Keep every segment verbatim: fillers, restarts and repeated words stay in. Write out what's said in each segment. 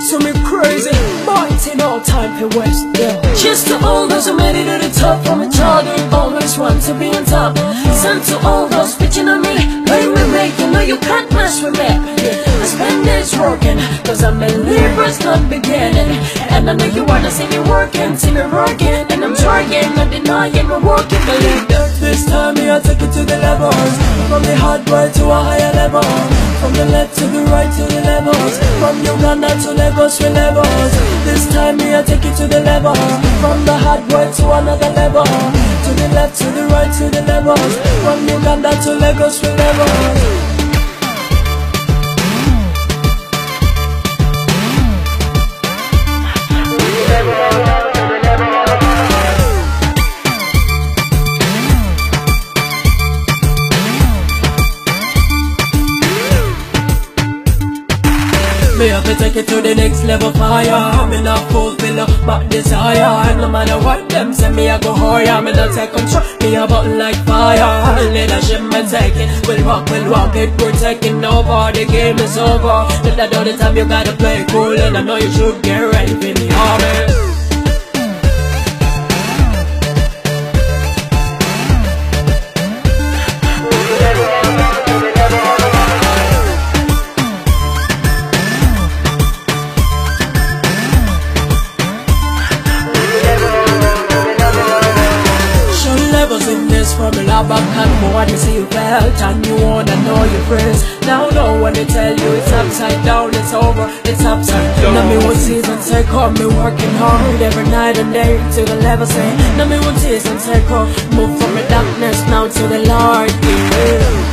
So me crazy, but ain't no time for waste, yeah. Cheers to all those who made it to the top from each other, always want to be on top. Send to all those bitching on me, hey we make you know you can't mess with me, yeah. I spend days working, cause I'm a Libra's not beginning. And I know you wanna see me working, see me working. And I'm trying, not denying my working. Believe that this time me I take it to the levels. From the hard way to a higher level. From the left to the right to the levels. From Uganda to Lagos with levels. This time me I take it to the level. From the hard way to another level. To the left to the right to the levels. From Uganda to Lagos with levels. Me have to take it to the next level fire. Me not fulfill but desire. No matter what them say, me I go higher. Me not take control, me a button like fire. Leadership me taking, we'll rock, we'll walk it. We're taking over, the game is over. But that all the time you gotta play cool. And I know you should get ready for the army. In this formula back and more to see you felt and you wanna know your friends. Now know when they tell you it's upside down, it's over, it's upside down. Now me one season take off, me working hard every night and day to the level say. Now me one season take off, move from the darkness now to the Lord, yeah.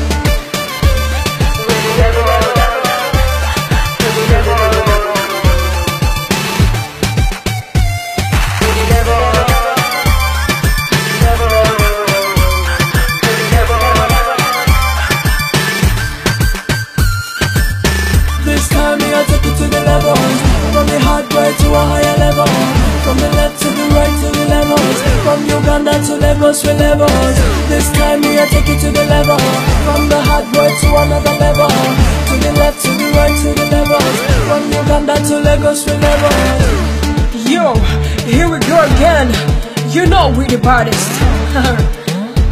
From the hard way to a higher level. From the left to the right to the levels. From Uganda to Lagos with levels. This time me I take it to the level. From the hard way to another level. To the left to the right to the levels. From Uganda to Lagos with levels. Yo, here we go again. You know we the baddest.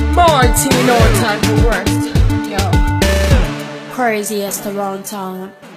Martin, no time for worst. Yo, craziest around town.